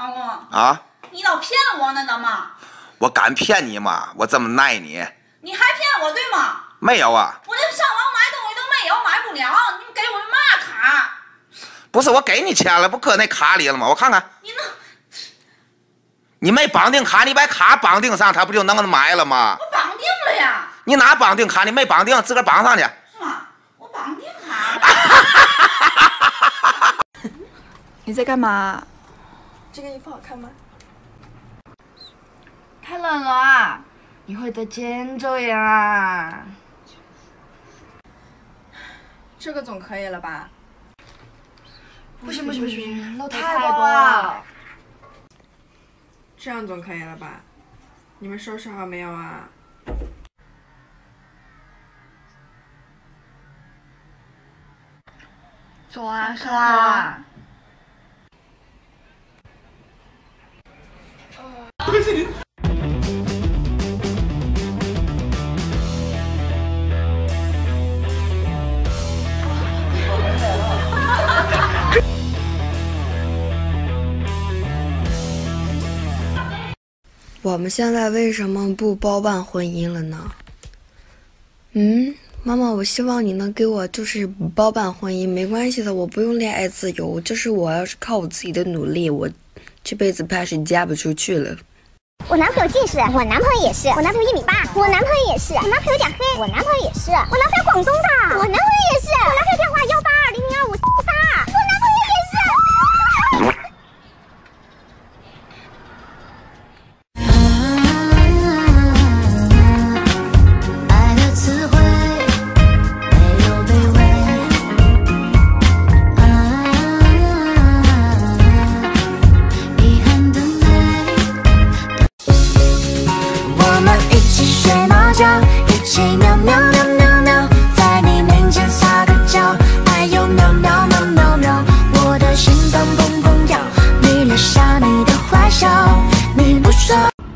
老公啊， 你老骗我呢，怎么？ 我敢骗你吗？我这么爱你， 你还骗我对吗？ 没有啊。 我这上网买东西都没有，买不了，你给我嘛卡？ 不是我给你钱了，不搁那卡里了吗？我看看。你没绑定卡，你把卡绑定上，它不就能买了吗？ 我绑定了呀。 你哪绑定卡？你没绑定，自个儿绑上去。 是吗？我绑定卡了。 你在干嘛？这件衣服好看吗？ 太冷了啊！你会得肩周炎啊！ 这个总可以了吧？ 不行，露太多了。 这样总可以了吧？你们收拾好没有啊？ 走啊，上课啊！ 我们现在为什么不包办婚姻了呢？妈妈，我希望你能给我就是包办婚姻，没关系的，我不用恋爱自由，就是我要是靠我自己的努力，我这辈子怕是嫁不出去了。 我男朋友近视，我男朋友也是，我男朋友1.8米，我男朋友也是，我男朋友有点黑，我男朋友也是，我男朋友广东的，我男朋友也是，我男朋友电话182002543，我男朋友也是。 爱的词汇没有卑微，遗憾的美。我们一起睡猫觉，一起喵喵喵喵喵，在你面前撒个娇，哎呦喵喵喵喵喵，我的心脏砰砰跳，你留下你的坏笑，你不说。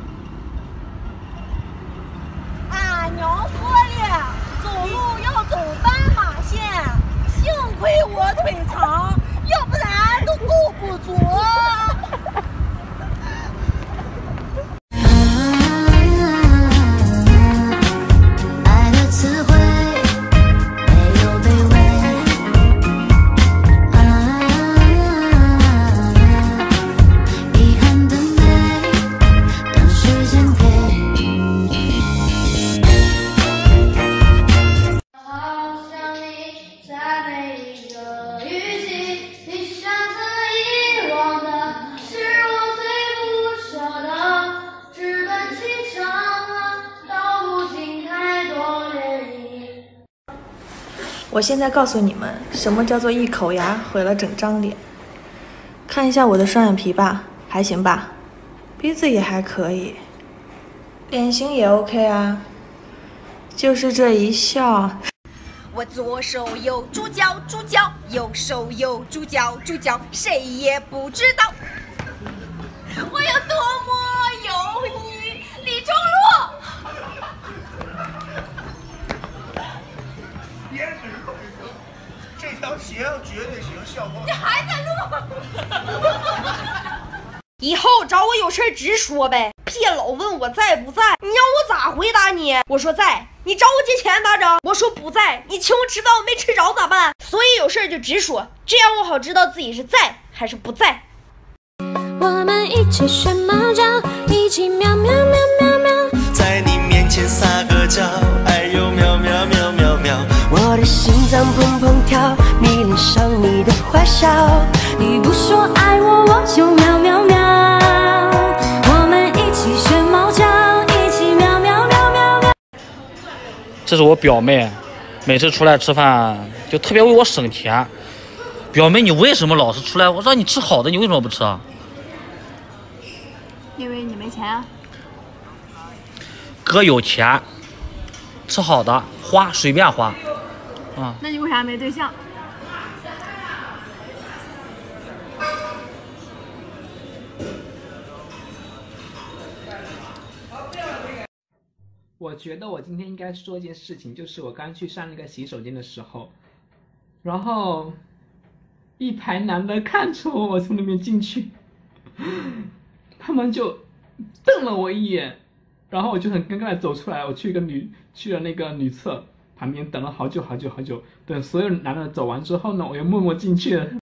俺娘说了，走路要走斑马线，幸亏我腿长，要不然都够不着。 爱的词汇没有卑微，遗憾的美，等时间给。好想你，在每一个雨季，你选择遗忘的，是我最不舍的，纸短情长啊，道不尽太多涟漪。 我现在告诉你们，什么叫做一口牙毁了整张脸。看一下我的双眼皮吧，还行吧，鼻子也还可以，脸型也 OK 啊，就是这一笑。 我左手有猪脚，猪脚；右手有猪脚，猪脚，谁也不知道我有多么有你。李钟路， 别指路，这条鞋绝对行，效果。 你还在录？ 以后找我有事直说呗，别老问我在不在，你让我咋回答你？我说在，你找我借钱咋整？我说不在，你请我吃饭我没吃着咋办？所以有事就直说，这样我好知道自己是在还是不在。 我们一起学猫叫，一起喵喵喵喵喵， 在你面前撒个娇，哎呦喵喵喵喵喵， 我的心脏砰砰跳，你脸上你的坏笑，你不说爱我，我就喵喵喵。我们一起学猫叫，一起喵喵喵喵喵。 这是我表妹，每次出来吃饭就特别为我省钱。表妹，你为什么老是出来？我让你吃好的，你为什么不吃啊？ 因为你没钱啊。 哥有钱，吃好的花随便花，啊。 那你为啥没对象？ 我觉得我今天应该说一件事情，就是我刚去上那个洗手间的时候，然后一排男的看着我从里面进去， 他们就瞪了我一眼，然后我就很尴尬的走出来，我去了那个女厕旁边等了好久，等所有男的走完之后呢，我又默默进去了。